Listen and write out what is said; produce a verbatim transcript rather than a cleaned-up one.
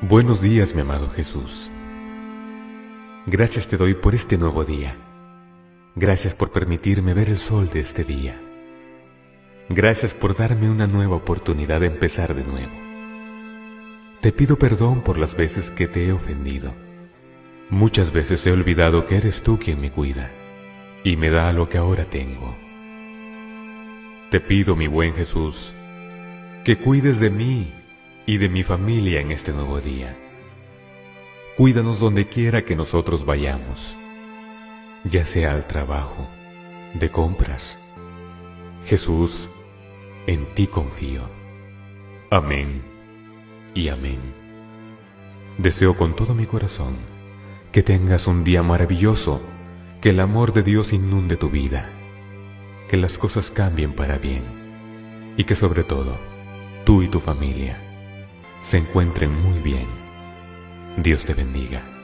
Buenos días, mi amado Jesús. Gracias te doy por este nuevo día. Gracias por permitirme ver el sol de este día. Gracias por darme una nueva oportunidad de empezar de nuevo. Te pido perdón por las veces que te he ofendido. Muchas veces he olvidado que eres tú quien me cuida y me da lo que ahora tengo. Te pido, mi buen Jesús, que cuides de mí y de mi familia en este nuevo día. Cuídanos donde quiera que nosotros vayamos, ya sea al trabajo, de compras. Jesús, en ti confío. Amén y amén. Deseo con todo mi corazón que tengas un día maravilloso, que el amor de Dios inunde tu vida, que las cosas cambien para bien y que sobre todo tú y tu familia se encuentren muy bien. Dios te bendiga.